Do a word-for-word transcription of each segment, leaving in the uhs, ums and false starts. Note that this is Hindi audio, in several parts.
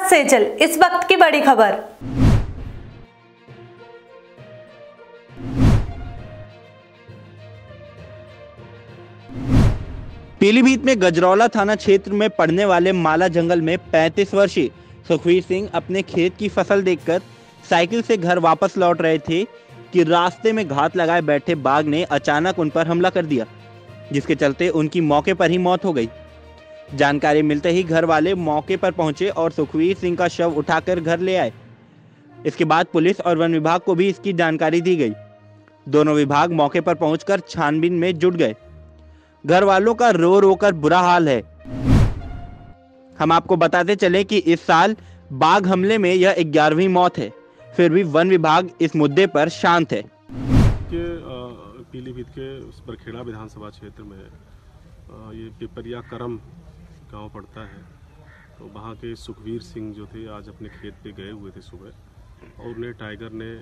सेजल, इस वक्त की बड़ी खबर। पीलीभीत में गजरौला थाना क्षेत्र में पड़ने वाले माला जंगल में पैंतीस वर्षीय सुखवीर सिंह अपने खेत की फसल देखकर साइकिल से घर वापस लौट रहे थे कि रास्ते में घात लगाए बैठे बाघ ने अचानक उन पर हमला कर दिया, जिसके चलते उनकी मौके पर ही मौत हो गई। जानकारी मिलते ही घर वाले मौके पर पहुंचे और सुखवीर सिंह का शव उठाकर घर ले आए। इसके बाद पुलिस और वन विभाग को भी इसकी जानकारी दी गई। दोनों विभाग मौके पर पहुंचकर छानबीन में जुट गए। घर वालों का रो रो कर बुरा हाल है। हम आपको बताते चले कि इस साल बाघ हमले में यह ग्यारहवीं मौत है, फिर भी वन विभाग इस मुद्दे पर शांत है। के पीलीभीत के बरखेड़ा विधानसभा क्षेत्र में ये पिपरिया करम गांव पड़ता है। तो वहाँ के सुखवीर सिंह जो थे आज अपने खेत पे गए हुए थे सुबह, और उन्हें टाइगर ने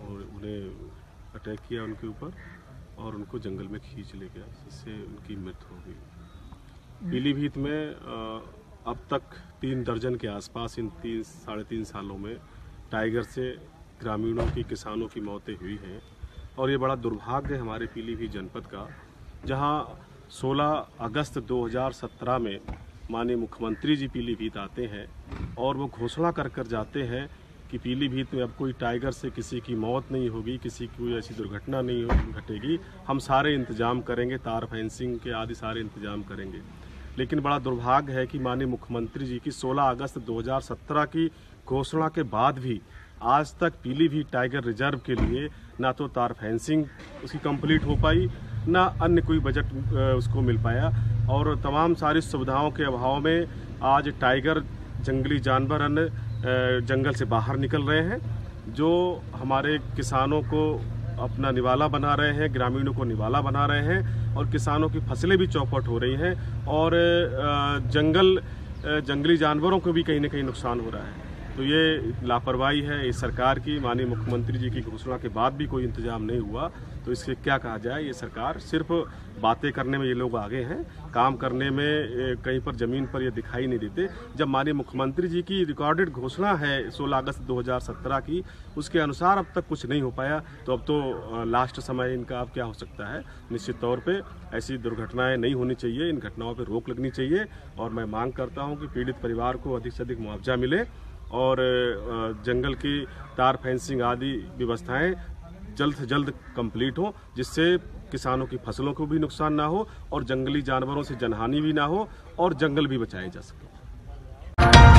उन्हें अटैक किया उनके ऊपर और उनको जंगल में खींच ले गया, जिससे उनकी मृत्यु हो गई। पीलीभीत में अब तक तीन दर्जन के आसपास इन तीन साढ़े तीन सालों में टाइगर से ग्रामीणों की, किसानों की मौतें हुई हैं। और ये बड़ा दुर्भाग्य है हमारे पीलीभीत जनपद का, जहां सोलह अगस्त दो हज़ार सत्रह में माननीय मुख्यमंत्री जी पीलीभीत आते हैं और वो घोषणा कर कर जाते हैं कि पीलीभीत में अब कोई टाइगर से किसी की मौत नहीं होगी, किसी की कोई ऐसी दुर्घटना नहीं घटेगी, हम सारे इंतजाम करेंगे, तार फेंसिंग के आदि सारे इंतजाम करेंगे। लेकिन बड़ा दुर्भाग्य है कि माननीय मुख्यमंत्री जी की सोलह अगस्त दो हज़ार सत्रह की घोषणा के बाद भी आज तक पीलीभीत टाइगर रिजर्व के लिए ना तो तार फेंसिंग उसकी कंप्लीट हो पाई, ना अन्य कोई बजट उसको मिल पाया। और तमाम सारी सुविधाओं के अभाव में आज टाइगर, जंगली जानवर अन्य जंगल से बाहर निकल रहे हैं, जो हमारे किसानों को अपना निवाला बना रहे हैं, ग्रामीणों को निवाला बना रहे हैं, और किसानों की फसलें भी चौपट हो रही हैं, और जंगल जंगली जानवरों को भी कहीं ना कहीं नुकसान हो रहा है। तो ये लापरवाही है इस सरकार की। माननीय मुख्यमंत्री जी की घोषणा के बाद भी कोई इंतजाम नहीं हुआ, तो इससे क्या कहा जाए। ये सरकार सिर्फ बातें करने में ये लोग आगे हैं, काम करने में कहीं पर जमीन पर ये दिखाई नहीं देते। जब माननीय मुख्यमंत्री जी की रिकॉर्डेड घोषणा है सोलह अगस्त दो हज़ार सत्रह की, उसके अनुसार अब तक कुछ नहीं हो पाया, तो अब तो लास्ट समय इनका अब क्या हो सकता है। निश्चित तौर पे ऐसी दुर्घटनाएं नहीं होनी चाहिए, इन घटनाओं पर रोक लगनी चाहिए, और मैं मांग करता हूँ कि पीड़ित परिवार को अधिक से अधिक मुआवजा मिले और जंगल की तार फेंसिंग आदि व्यवस्थाएं जल्द से जल्द कंप्लीट हो, जिससे किसानों की फसलों को भी नुकसान ना हो और जंगली जानवरों से जनहानि भी ना हो और जंगल भी बचाए जा सके।